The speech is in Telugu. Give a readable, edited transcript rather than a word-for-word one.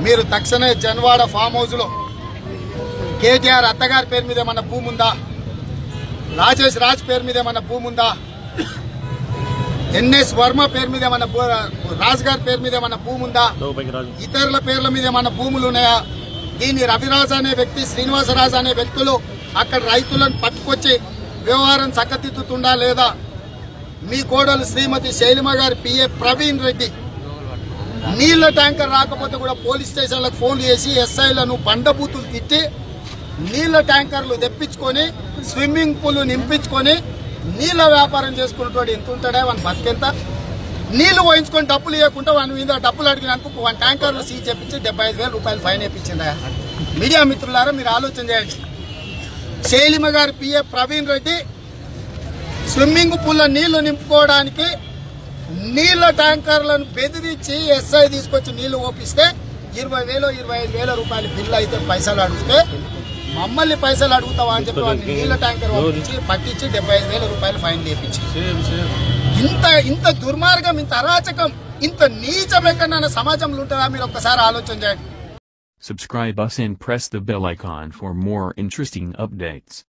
మీరు తక్షణమే జన్వాడ ఫామ్ హౌస్ లో కేటీఆర్ అత్తగారి పేరు మీద ఏమన్నా భూమి ఉందా, రాజేష్ రాజ్ పేరు మీద ఏమన్నా భూమి ఉందా, ఎన్ఎస్ వర్మ పేరు మీద ఏమన్నా రాజ్ గారి పేరు మీద ఏమన్నా భూమి ఉందా, ఇతరుల పేర్ల మీద ఏమన్నా భూములు ఉన్నాయా? దీన్ని రవిరాజు అనే వ్యక్తి, శ్రీనివాసరాజు అనే వ్యక్తులు అక్కడ రైతులను పట్టుకొచ్చి వ్యవహారం చక్కదిద్దుతుండా లేదా? మీ కోడలు శ్రీమతి శైలిమ గారి పిఏ ప్రవీణ్ రెడ్డి నీళ్ల ట్యాంకర్ రాకపోతే కూడా పోలీస్ స్టేషన్లకు ఫోన్ చేసి ఎస్ఐలను బండబూతులు తిట్టి నీళ్ల ట్యాంకర్లు తెప్పించుకొని స్విమ్మింగ్ పూల్ నింపించుకొని నీళ్ల వ్యాపారం చేసుకున్నటువంటి ఎంత ఉంటాడే వాని బతికెంత? నీళ్లు పోయించుకొని డబ్బులు ఇవ్వకుండా వాని మీద డబ్బులు అడిగినందుకు 1 ట్యాంకర్లు సీజ్ చెప్పించి 75,000 రూపాయలు ఫైన్ వేయించిందా? మీడియా మిత్రులారా మీరు ఆలోచన చేయండి. శైలిమ గారి పిఏ ప్రవీణ్ రెడ్డి స్విమ్మింగ్ పూల్లో నీళ్లు నింపుకోవడానికి నీళ్ల ట్యాంకర్లను బెదిరించి ఎస్ఐ తీసుకొచ్చి నీళ్లు ఓపిస్తే 20,000 25,000 రూపాయలు బిల్లు అయితే పైసలు అడిగితే మమ్మల్ని పైసలు అడుగుతావా అని చెప్పి వాడిని నీళ్ల ట్యాంకర్ పట్టించి 75,000 రూపాయలు ఫైన్ వేయించి ఇంత దుర్మార్గం, ఇంత అరాచకం, ఇంత నీచం ఎక్కడైనా సమాజంలో ఉంటుందా? మీరు ఒక్కసారి ఆలోచన చేయండి. Subscribe us and press the bell icon for more interesting updates.